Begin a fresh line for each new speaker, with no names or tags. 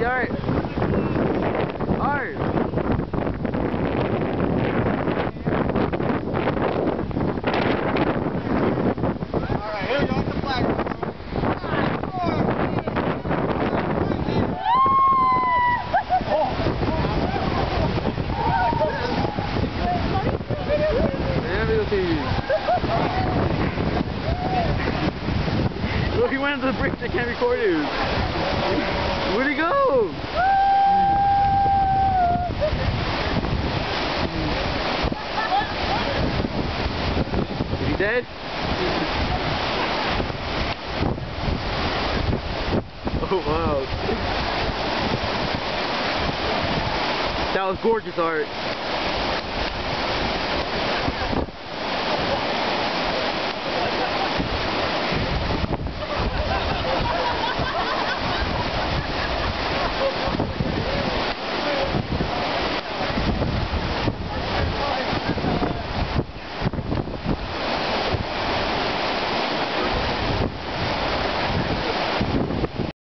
Hey, Art. Art.
Alright, here we go with the flag.
Look, he went into the bridge. I can't record it. Where'd he go? Is he dead? Oh, wow. That was gorgeous, Art.